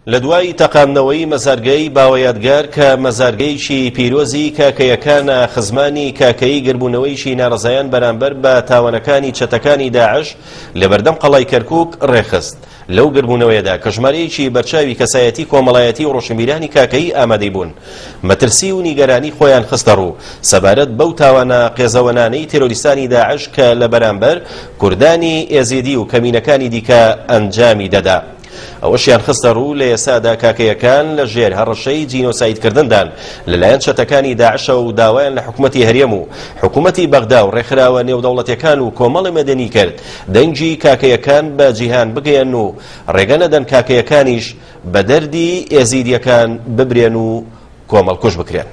لدوای تەقاندنەوەی مەزارگەی باوەیادگار کە مەزارگەیشی پیرۆزی کاکەیەکانە خزمانی کاکەیی گربوونەوەیشی ناڕزایان بەرامبەر بە تاوانەکانی چەتەکانی داعش لە بەردەم قەڵای کەرکووک ڕێخست. لەو گربوونەوەیەدا کە ژمارەیەکی بەرچاوی کەسایەتی کۆمەڵایەتی و ڕۆژنبیرانی کاکەیی ئامادەی بوون مەترسی و نیگەرانی خۆیان خستە ڕوو سەبارەت بەو تاوانە قێزەوەنانەی تێرۆریستانی داعش کە لە بەرامبەر کوردانی ئێزیدی و کەمینەکانی دیکە ئەنجامی دەدا. ئەوەشیان خستە ڕوو لە ئێسادا کاکەیەکان لە ژێر هەڕەشەی جینۆسایدکردندان لەلایەن چەتەکانی داعشە و داوایان لە حکوومەتی هەرێم و حکوومەتی بەغدا و ڕێکخراوە نێودەوڵەتیەکان و کۆمەڵی مەدەنی کرد دەنگی کاکەیەکان بە جیهان بگەیەن و ڕێگە نەدەن کاکەیەکانیش بە دەردی ئێزیدیەکان ببرێن و کۆمەڵکوژ بکرێن.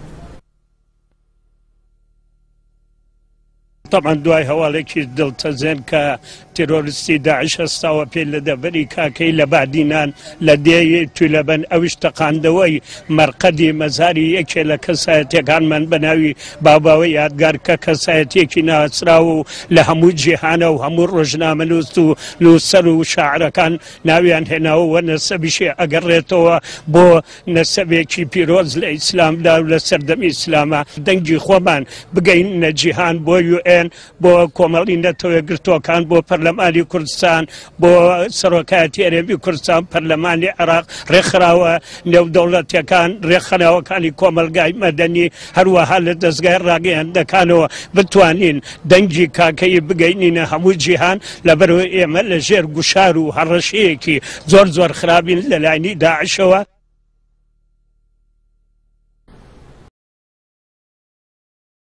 طبعا دوای هەواڵێکی دڵتەزێن کە تیرۆریستی داعش هەستاوە پێ لە دەبەری کاکەی لە بادینان لە دێی تولەبەن ئەویش تەقاندەوەی مەرقەدی مەزاری یەکێ لە کەسایەتیەکانمان بە ناوی باباوەی یادگار کە کەسایەتێکی ناسراوە و لە هەموو جیهانە و هەموو ڕۆژنامە نووست و نووسەر و شاعرەکان ناویان هێناوە و نەسەبیشی ئەگەڕێتەوە بۆ نەسەبێکی پیرۆز لە ئیسلامدا و لە سەردەمی ئیسلامە دەنگی خۆمان بگەین نەجیهان بۆ UN بۆ کۆمەڵی نەتەوەیەگرتووەکان بۆ پەرلەمانی کوردستان بۆ سەرۆکایەتی هەرێمی کوردستان پەرلەمانی عێراق ڕێکخراوە نێودەوڵەتیەکان ڕێکخراوەکانی کۆمەلگای مەدەنی هەروەها لە دەستگای ڕاگەیاندەکانەوە بتوانین دەنگی کاکەی بگەینینە هەموو جیهان لەبەرەوەی ئێمە لە ژێر گوشار و هەڕەشەیەکی زۆر خراپین لەلایەنی داعشەوە